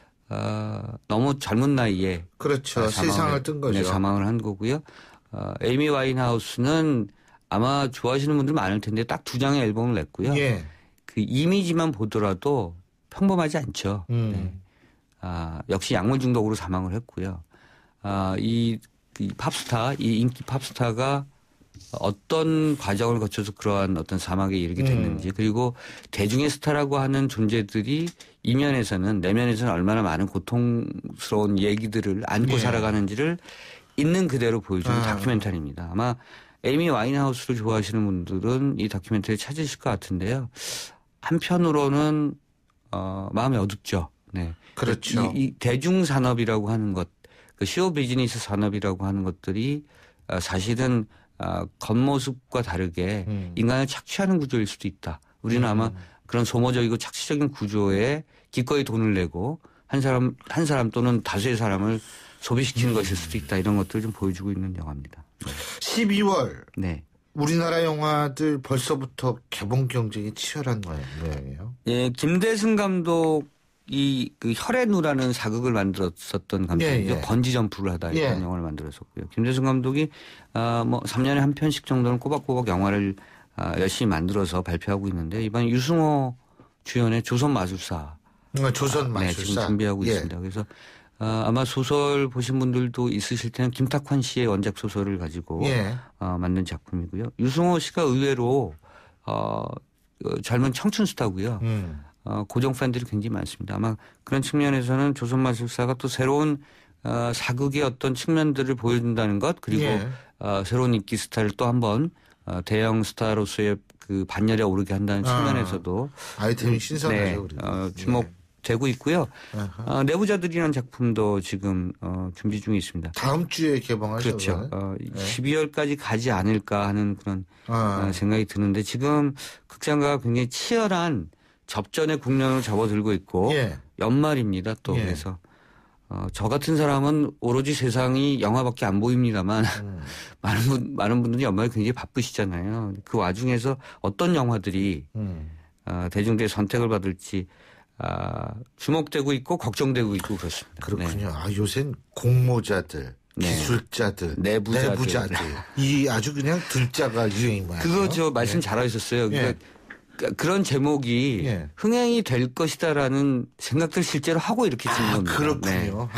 어, 너무 젊은 나이에 그렇죠. 사망을, 세상을 뜬 거죠. 네, 사망을 한 거고요. 어, 에이미 와인하우스는 아마 좋아하시는 분들 많을 텐데 딱 두 장의 앨범을 냈고요. 예. 그 이미지만 보더라도 평범하지 않죠. 음. 네. 아, 역시 약물 중독으로 사망을 했고요. 아, 이, 이 팝스타, 이 인기 팝스타가 어떤 과정을 거쳐서 그러한 어떤 사막에 이르게 됐는지, 음. 그리고 대중의 스타라고 하는 존재들이 이면에서는, 내면에서는 얼마나 많은 고통스러운 얘기들을 안고 예. 살아가는지를 있는 그대로 보여주는 아. 다큐멘터리입니다. 아마 에이미 와인하우스를 좋아하시는 분들은 이 다큐멘터리 찾으실 것 같은데요. 한편으로는 어, 마음이 어둡죠. 네. 그렇죠. 이, 이 대중산업이라고 하는 것, 그 쇼 비즈니스 산업이라고 하는 것들이 어, 사실은 어, 겉모습과 다르게 음. 인간을 착취하는 구조일 수도 있다. 우리는 음. 아마 그런 소모적이고 착취적인 구조에 기꺼이 돈을 내고 한 사람 한 사람 또는 다수의 사람을 소비시키는 음. 것일 수도 있다. 이런 것들을 좀 보여주고 있는 영화입니다. 네. 십이월. 네. 우리나라 영화들 벌써부터 개봉 경쟁이 치열한 모양이에요. 예, 김대승 감독이 그 혈의 누라는 사극을 만들었었던 감독이죠. 예, 예. 번지 점프를 하다 이런 예. 영화를 만들었었고요. 김대승 감독이 아, 뭐 삼 년에 한 편씩 정도는 꼬박꼬박 영화를 아, 열심히 만들어서 발표하고 있는데 이번 유승호 주연의 조선 마술사. 조선 마술사. 네, 지금 준비하고 예. 있습니다. 그래서 어, 아마 소설 보신 분들도 있으실 텐데 김탁환 씨의 원작 소설을 가지고 예. 어, 만든 작품이고요. 유승호 씨가 의외로 어, 어, 젊은 청춘 스타고요. 음. 어, 고정 팬들이 굉장히 많습니다. 아마 그런 측면에서는 조선마술사가 또 새로운 어, 사극의 어떤 측면들을 보여준다는 것 그리고 예. 어, 새로운 인기 스타를 또 한번 어, 대형 스타로서의 그 반열에 오르게 한다는 아, 측면에서도 아이템이 신선하죠. 네, 그리고. 어, 주목되고 있고요. 어, 내부자들이라는 작품도 지금 어, 준비 중에 있습니다. 다음 주에 개봉하죠. 그렇죠. 어, 네. 십이월까지 가지 않을까 하는 그런 아. 어, 생각이 드는데 지금 극장가가 굉장히 치열한 접전의 국면으로 접어들고 있고 예. 연말입니다. 또 예. 그래서 어, 저 같은 사람은 오로지 세상이 영화밖에 안 보입니다만 음. 많은 분 많은 분들이 연말에 굉장히 바쁘시잖아요. 그 와중에서 어떤 영화들이 음. 어, 대중들의 선택을 받을지 아, 주목되고 있고 걱정되고 있고 그렇습니다. 그렇군요. 아, 요새는 공모자들, 네. 기술자들, 내부자들. 내부자들. 이 아주 그냥 들자가 유행이에요. 그거 저 말씀 잘하셨어요. 그러니까 예. 그런 제목이 예. 흥행이 될 것이다라는 생각들 실제로 하고 이렇게 찍는 아, 겁니다. 그렇군요.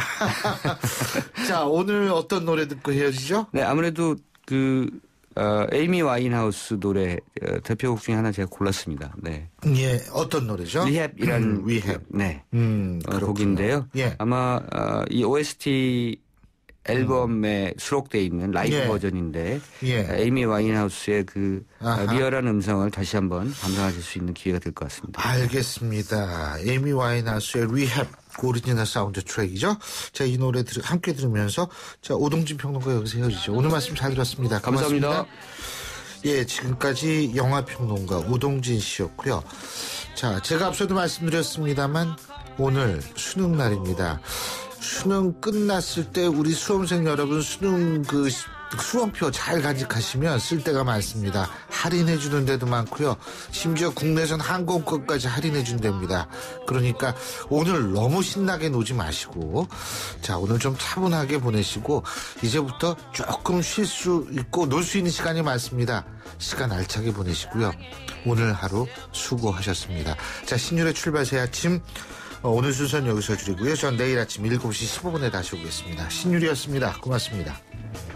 자, 오늘 어떤 노래 듣고 헤어지죠? 네, 아무래도 그 어, 에이미 와인하우스 노래 어, 대표곡 중에 하나 제가 골랐습니다. 네. 예, 어떤 노래죠? 리헵이라는 음, 리헵. 네. 음, 어, 곡인데요. 예. 아마 어, 이 오에스티 앨범에 수록되어 있는 라이브 예. 버전인데 예. 에이미 와인하우스의 그 아하. 리얼한 음성을 다시 한번 감상하실 수 있는 기회가 될 것 같습니다. 알겠습니다. 에이미 와인하우스의 리헵 오리지널 사운드 트랙이죠. 자, 이 노래 들, 함께 들으면서 자, 오동진 평론가 여기서 헤어지죠. 오늘 말씀 잘 들었습니다. 고맙습니다. 감사합니다. 예, 지금까지 영화평론가 오동진 씨였고요. 자, 제가 앞서도 말씀드렸습니다만 오늘 수능 날입니다. 수능 끝났을 때 우리 수험생 여러분 수능 그 수험표 잘 간직하시면 쓸 데가 많습니다. 할인해 주는 데도 많고요. 심지어 국내선 항공권까지 할인해 준답니다. 그러니까 오늘 너무 신나게 놀지 마시고 자, 오늘 좀 차분하게 보내시고 이제부터 조금 쉴 수 있고 놀 수 있는 시간이 많습니다. 시간 알차게 보내시고요. 오늘 하루 수고하셨습니다. 자, 신율의 출발 새 아침 어, 오늘 순서는 여기서 줄이고요. 전 내일 아침 일곱 시 십오 분에 다시 오겠습니다. 신율이었습니다. 고맙습니다.